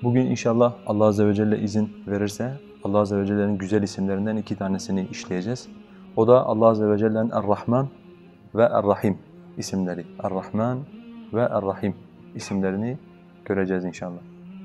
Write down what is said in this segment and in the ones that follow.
Bugün inşallah Allah Azze ve Celle izin verirse Allah Azze ve Celle'nin güzel isimlerinden 2 tanesini işleyeceğiz. O da Allah Azze ve Celle'nin Er-Rahman ve Er-Rahim isimleri. Er-Rahman ve Er-Rahim isimlerini göreceğiz inşallah.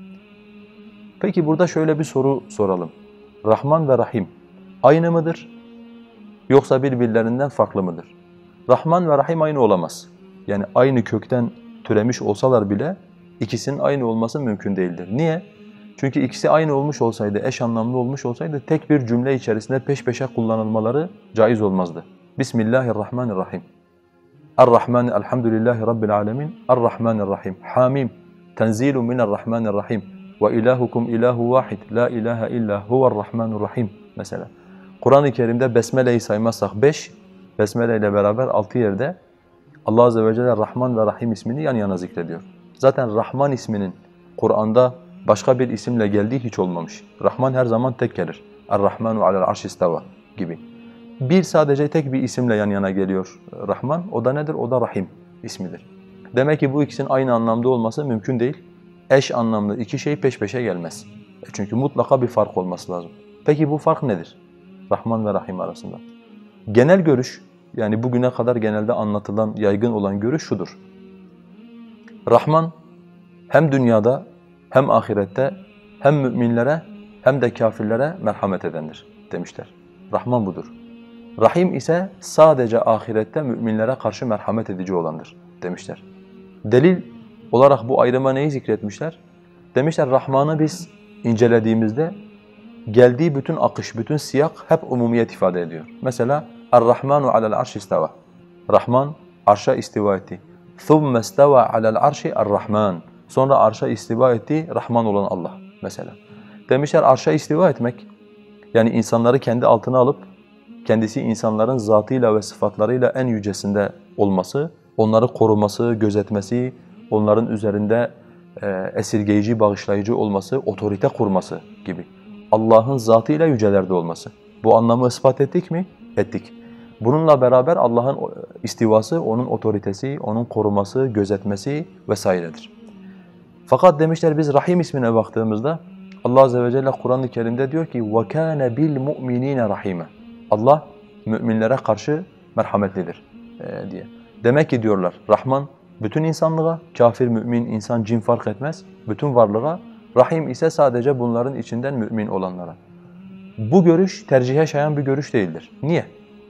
Peki burada şöyle bir soru soralım. Rahman ve Rahim aynı mıdır? Yoksa birbirlerinden farklı mıdır? Rahman ve Rahim aynı olamaz. Yani aynı kökten türemiş olsalar bile ikisinin aynı olması mümkün değildir. Niye? Çünkü ikisi aynı olmuş olsaydı, eş anlamlı olmuş olsaydı tek bir cümle içerisinde peş peşe kullanılmaları caiz olmazdı. Bismillahirrahmanirrahim. Er-Rahman, elhamdülillahi rabbil alemin. Er-Rahmanirrahim. Hamim. Tenzilun minarrahmanirrahim. Ve ilahukum ilahu vahid. La ilahe illa huve'r-Rahmanirrahim. Mesela. Kur'an-ı Kerim'de Besmele'yi saymazsak 5, Besmele ile beraber 6 yerde Allah Azze ve Celle Rahman ve Rahim ismini yan yana zikrediyor. Zaten Rahman isminin Kur'an'da başka bir isimle geldiği hiç olmamış. Rahman her zaman tek gelir. Er-Rahmanu alel arş isteva gibi. Sadece tek bir isimle yan yana geliyor Rahman. O da nedir? O da Rahim ismidir. Demek ki bu ikisinin aynı anlamda olması mümkün değil. Eş anlamlı iki şey peş peşe gelmez. Çünkü mutlaka bir fark olması lazım. Peki bu fark nedir? Rahman ve Rahim arasında. Genel görüş, yani bugüne kadar genelde anlatılan, yaygın olan görüş şudur. Rahman hem dünyada hem ahirette hem müminlere hem de kafirlere merhamet edendir demişler. Rahman budur. Rahim ise sadece ahirette müminlere karşı merhamet edici olandır demişler. Delil olarak bu ayrıma neyi zikretmişler? Demişler Rahman'ı biz incelediğimizde geldiği bütün akış, bütün siyak hep umumiyet ifade ediyor. Mesela Er-Rahmanu alel arş isteva. Rahman arşa istiva etti. ثُمَّ اسْتَوَى عَلَى الْعَرْشِ الرَّحْمَانِ. Sonra arşa istiva etti, Rahman olan Allah mesela. Demişler arşa istiva etmek, yani insanları kendi altına alıp, kendisi insanların zatıyla ve sıfatlarıyla en yücesinde olması, onları koruması, gözetmesi, onların üzerinde esirgeyici, bağışlayıcı olması, otorite kurması gibi. Allah'ın zatıyla yücelerde olması. Bu anlamı ispat ettik mi? Ettik. Bununla beraber Allah'ın istivası, onun otoritesi, onun koruması, gözetmesi vesairedir. Fakat demişler biz Rahim ismine baktığımızda Allah Azze ve Celle Kur'an-ı Kerim'de diyor ki وَكَانَ بِالْمُؤْمِنِينَ رَحِيمًا. Allah müminlere karşı merhametlidir diye. Demek ki diyorlar Rahman bütün insanlığa, kafir, mümin, insan, cin fark etmez, bütün varlığa, Rahim ise sadece bunların içinden mümin olanlara. Bu görüş tercihe şayan bir görüş değildir. Niye?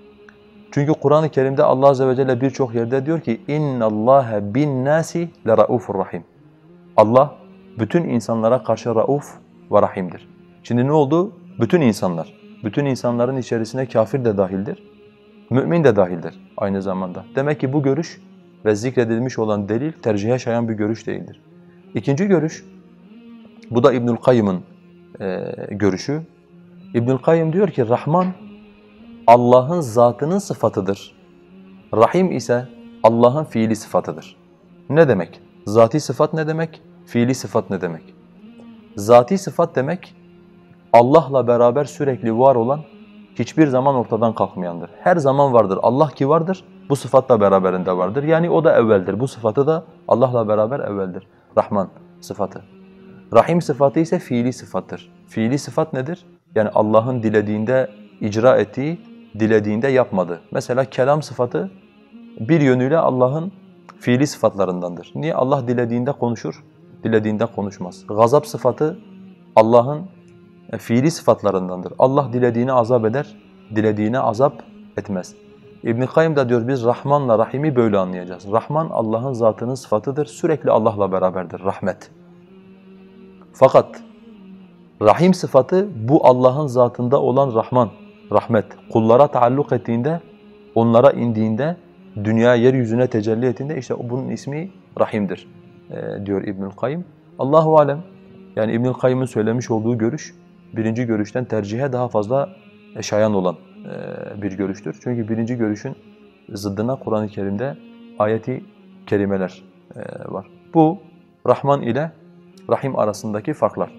Çünkü Kur'an-ı Kerim'de Allah Azze ve Celle birçok yerde diyor ki اِنَّ اللّٰهَ بِالنَّاسِ لَرَؤُوفُ الرَّحِيمُ. Allah bütün insanlara karşı rauf ve rahimdir. Şimdi ne oldu? Bütün insanlar. Bütün insanların içerisine kafir de dahildir, mümin de dahildir aynı zamanda. Demek ki bu görüş ve zikredilmiş olan delil tercihe şayan bir görüş değildir. İkinci görüş, bu da İbnül Kayyım'ın görüşü. İbnül Kayyım diyor ki Rahman Allah'ın zatının sıfatıdır. Rahim ise Allah'ın fiili sıfatıdır. Ne demek? Zati sıfat ne demek? Fiili sıfat ne demek? Zati sıfat demek Allah'la beraber sürekli var olan, hiçbir zaman ortadan kalkmayandır. Her zaman vardır. Allah ki vardır, bu sıfatla beraberinde vardır. Yani o da evveldir. Bu sıfatı da Allah'la beraber evveldir. Rahman sıfatı. Rahim sıfatı ise fiili sıfattır. Fiili sıfat nedir? Yani Allah'ın dilediğinde icra ettiği, dilediğinde yapmadığı. Mesela kelam sıfatı bir yönüyle Allah'ın fiili sıfatlarındandır. Niye? Allah dilediğinde konuşur, dilediğinde konuşmaz. Gazap sıfatı Allah'ın fiili sıfatlarındandır. Allah dilediğini azap eder, dilediğine azap etmez. İbn-i Kayyım da diyor biz Rahman'la Rahim'i böyle anlayacağız. Rahman Allah'ın zatının sıfatıdır, sürekli Allah'la beraberdir, rahmet. Fakat Rahim sıfatı bu Allah'ın zatında olan Rahman, rahmet. Kullara taalluk ettiğinde, onlara indiğinde, dünya yeryüzüne tecelli ettiğinde işte bunun ismi Rahim'dir diyor İbnül Kayyım. Allahu alem. Yani İbnül Kayyım'ın söylemiş olduğu görüş birinci görüşten tercihe daha fazla şayan olan bir görüştür. Çünkü birinci görüşün zıddına Kur'an-ı Kerim'de ayeti kerimeler var. Bu Rahman ile Rahim arasındaki farklar.